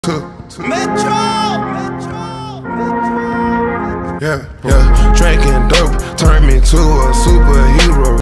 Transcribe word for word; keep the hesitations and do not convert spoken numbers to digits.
Metro, Metro, Metro. Yeah, yeah, drinking dope turned me to a